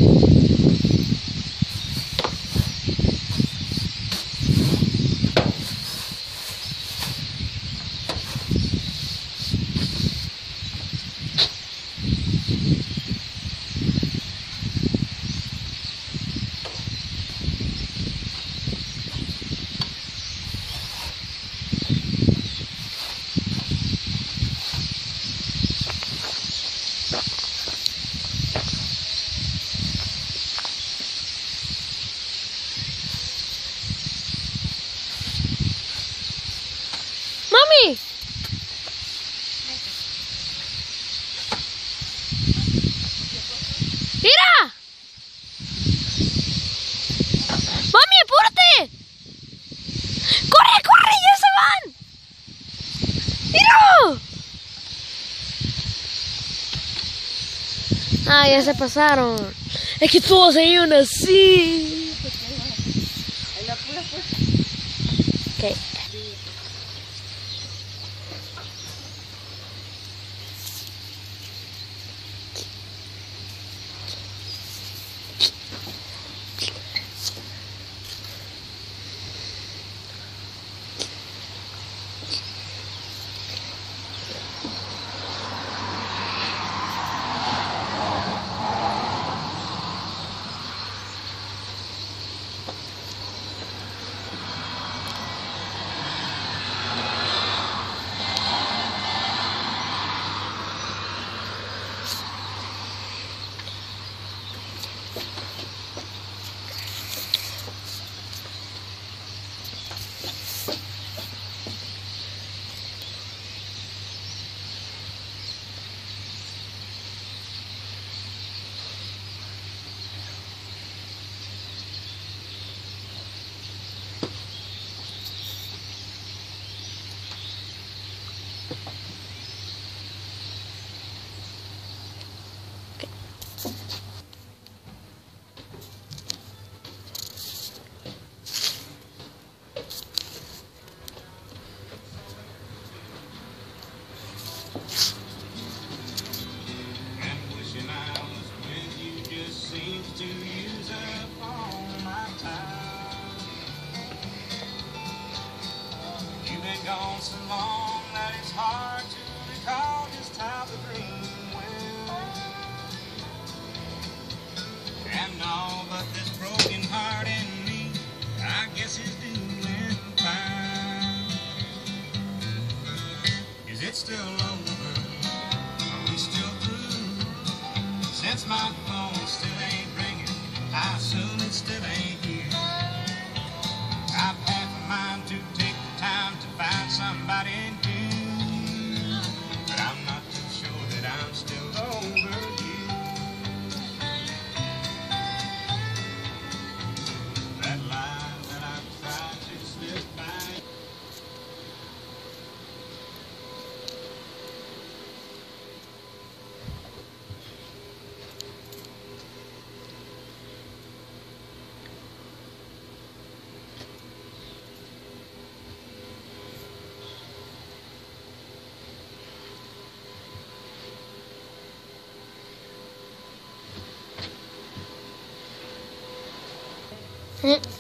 Mami! ¡Mira! ¡Mami, apúrate! ¡Corre, corre! ¡Ya se van! ¡Mira! Ah, ya se pasaron. Es que todos se iban así. Ok. To use up all my time. You've been gone so long that it's hard to recall just how the dream went. And all but this broken heart in me, I guess is doing fine. Is it still over? Are we still through? Since my phone still ain't ringing, I assume it still ain't you. I've half a mind to take the time to find somebody new, but I'm not too sure that I'm still over you. That lie that I tried to slip by. Mm.